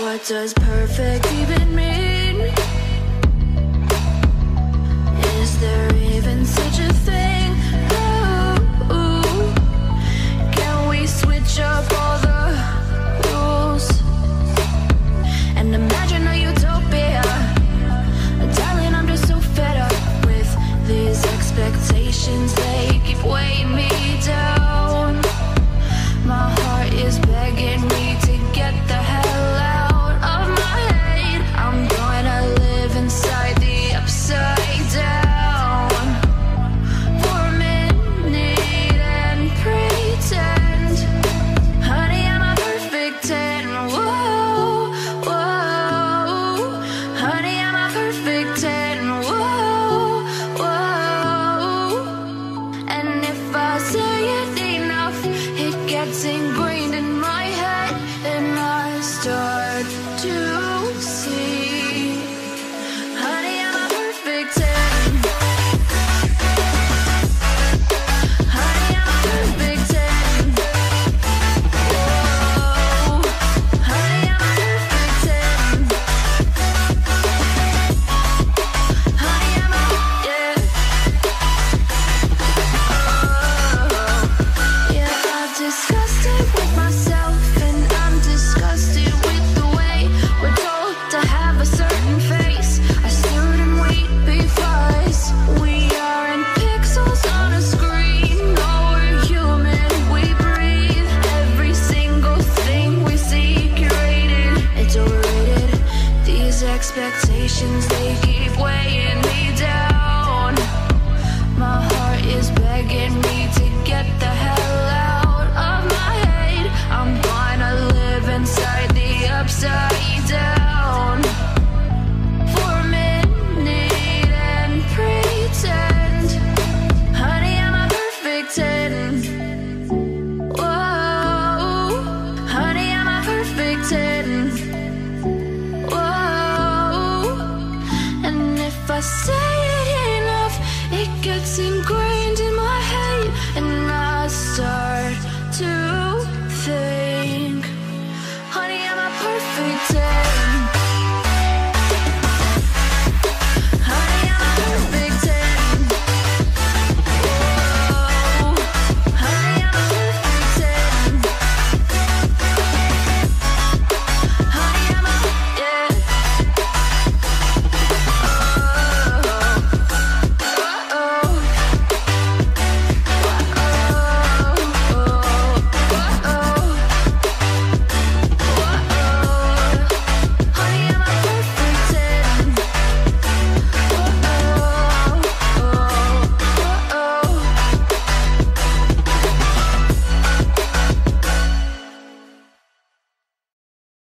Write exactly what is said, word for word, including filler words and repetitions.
What does perfect even mean? Is there even such a thing? Ooh, can we switch up all the rules and imagine a utopia? Darling, I'm just so fed up with these expectations. They keep weighing me down. My heart is begging me to get the hell out of my head. I'm gonna live inside the upside down for a minute and pretend, honey, I'm a perfect ten. Whoa, whoa, honey, I'm a perfect ten. Whoa, whoa, and if I say it enough, it gets ingrained in my head, and I start to see, honey, I'm a perfect ten. Honey, I'm a perfect ten. Whoa, honey, I'm a perfect ten. Honey, I'm a, yeah. Oh, yeah, I've discussed it with myself, and I'm disgusted with the way we're told to have a certain face, a certain weight, because we aren't pixels on a screen. No, we're human, we breathe. Every single thing we see curated, it's overrated. These expectations, they keep weighing me down. My heart is begging me to get the hell out of my head. I'm gonna live inside the upside down for a minute and pretend, honey, I'm a perfect ten. Whoa, honey, I'm a perfect ten. Whoa, and if I say it enough, it gets ingrained